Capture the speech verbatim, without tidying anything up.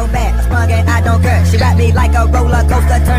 so bad, I sprung and I don't care. She ride me like a roller coaster.